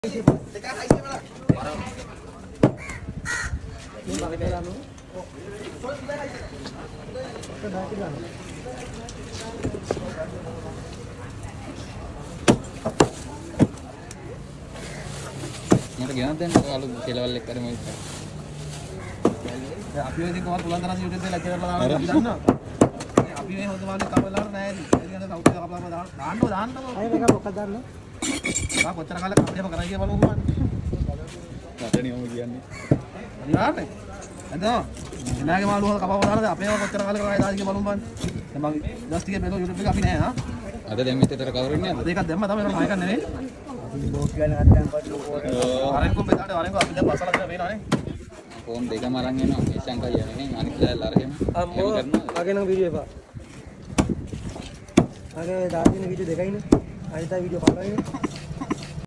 මට ගෙනත් දෙන්න අලු කෙලවල් එක්ක කරමු ඉතින්. අපි ඔය ඉතින් කොහොමද පුළුවන් තරම් YouTube එකේ ලැජ්ජ කරලා දානවා අපි දන්නවා. අපි මේ හොඳ මාළු කපලාට නැහැ ඉතින්. ඒ කියන්නේ සෞඛ්‍ය කපලාම දාන්නකෝ. අය මේක මොකක්ද දාන්න? ආ කොච්චර කාලයක් අපිටම කරයි කියලා බලමු කොහොමද? රටනියම කියන්නේ. අනිවාර්යයෙන්. එතන එනාගේ මාළු හොද කපව දාලා අපේව කොච්චර කාලයක් කරයි දාලා කියලා බලමු බලන්න. දැන් මම ජස්ටිගේ බැලුවා YouTube එක අපි නැහැ හා. අද දැන් මෙතන කවුරුන්නේ නැද්ද? ඒකක් දැම්ම තමයි මම මයිකක් නෙවෙයි. බෝක් ගන්න හත්තන් පස්සේ අරෙන්කෝ පෙදාට අරෙන්කෝ අපි දැන් බස්සලා දෙන වෙනවනේ. ෆෝන් දෙකම අරන් එනවා. මේ සංකල්පය නෙමෙයි අනිත් ලෑල් අරගෙන. අම්මෝ මගේ නම් වීඩියෝ එපා. මගේ දාගෙන වීඩියෝ දෙකයිනේ. අනිත් වීඩියෝ බලන්නේ.